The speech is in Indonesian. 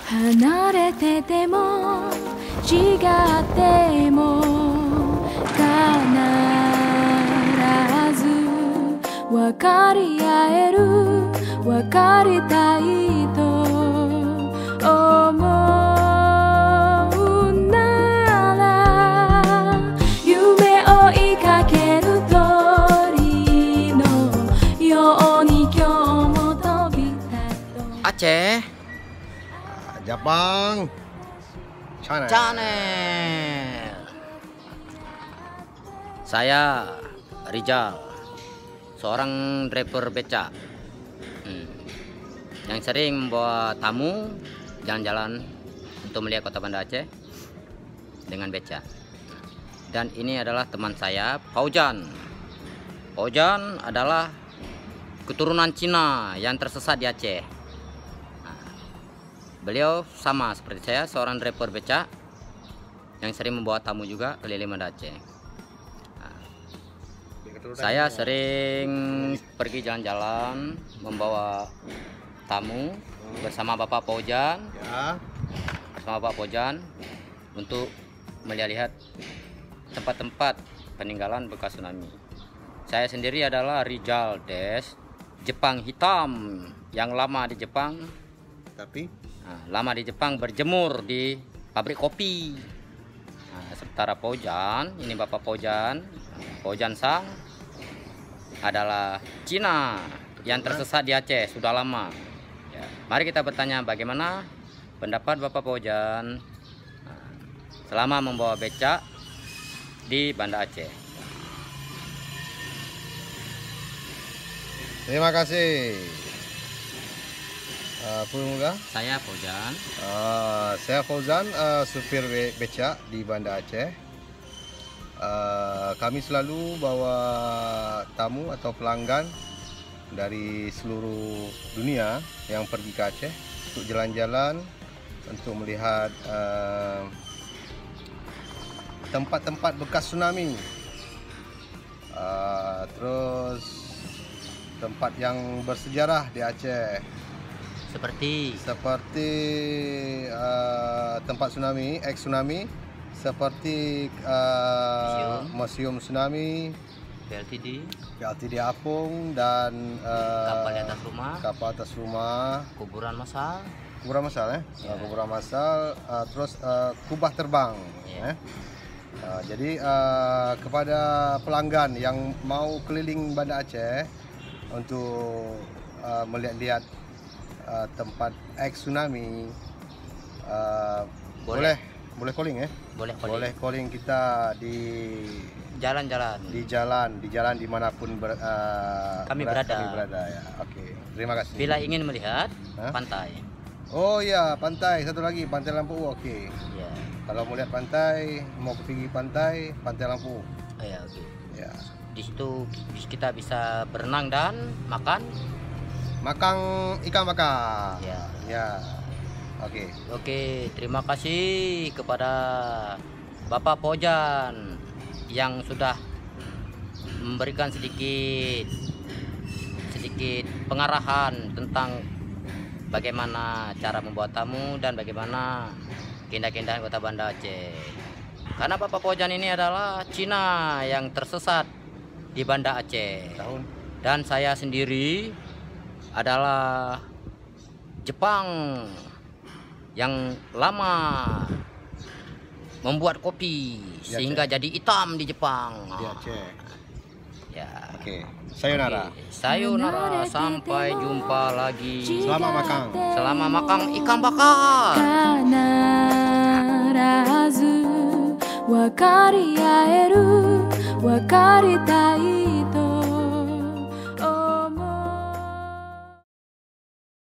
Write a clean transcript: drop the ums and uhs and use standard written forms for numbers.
離れてても違っても必ず分かり合える分かりたいと思うなら夢追いかける鳥のように今日も飛び立とう。 Aceh Jepang Channel. Saya Rizal, seorang driver beca yang sering membawa tamu jalan-jalan untuk melihat kota Banda Aceh dengan beca. Dan ini adalah teman saya, Fauzan. Fauzan adalah keturunan Cina yang tersesat di Aceh. Beliau sama seperti saya, seorang driver beca yang sering membawa tamu juga keliling Banda Aceh. Saya sering pergi jalan-jalan membawa tamu bersama Bapak Fauzan, untuk melihat tempat-tempat peninggalan bekas tsunami. Saya sendiri adalah Rizal Des, Jepang hitam yang lama di Jepang. Lama di Jepang berjemur di pabrik kopi. Sementara Fauzan, ini Bapak Fauzan, Fauzan Sang adalah Cina yang tersesat di Aceh sudah lama. Ya, mari kita bertanya bagaimana pendapat Bapak Fauzan selama membawa becak di Banda Aceh. Terima kasih. Saya Fauzan. Saya Fauzan, supir becak di Banda Aceh. Kami selalu bawa tamu atau pelanggan dari seluruh dunia yang pergi ke Aceh untuk jalan-jalan, untuk melihat tempat-tempat bekas tsunami, terus tempat yang bersejarah di Aceh. Seperti tempat tsunami, ex-tsunami, seperti Museum Tsunami, PLTD Apung, dan kapal atas rumah, kuburan masal, kuburan masal, terus kubah terbang. Jadi kepada pelanggan yang mau keliling Banda Aceh untuk melihat-lihat tempat ex tsunami, boleh calling boleh calling kita di jalan dimanapun kami berada ya. Oke, terima kasih. Bila ingin melihat pantai, oh ya, pantai satu lagi, Pantai Lampu. Oke ya. Kalau mau lihat pantai, mau pergi Pantai Lampu. Ya, oke. Ya, di situ kita bisa berenang dan makan ikan bakar. Ya. Oke, terima kasih kepada Bapak Fauzan yang sudah memberikan sedikit pengarahan tentang bagaimana cara membuat tamu dan bagaimana keindahan-keindahan kota Banda Aceh. Karena Bapak Fauzan ini adalah Cina yang tersesat di Banda Aceh. Dan saya sendiri adalah Jepang yang lama membuat kopi sehingga jadi hitam di Jepang. Di Aceh. Ya. Oke. Sayonara. Sayonara, sampai jumpa lagi. Selamat makan ikan bakar. 必ず分かり合える分かりたいと